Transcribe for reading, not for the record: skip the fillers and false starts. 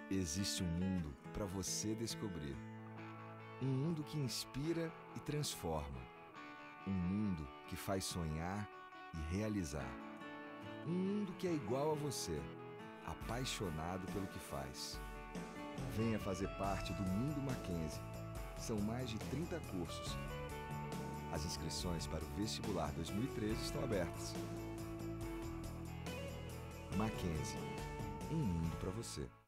Existe um mundo para você descobrir. Um mundo que inspira e transforma. Um mundo que faz sonhar e realizar. Um mundo que é igual a você, apaixonado pelo que faz. Venha fazer parte do Mundo Mackenzie. São mais de 30 cursos. As inscrições para o vestibular 2013 estão abertas. Mackenzie, um mundo para você.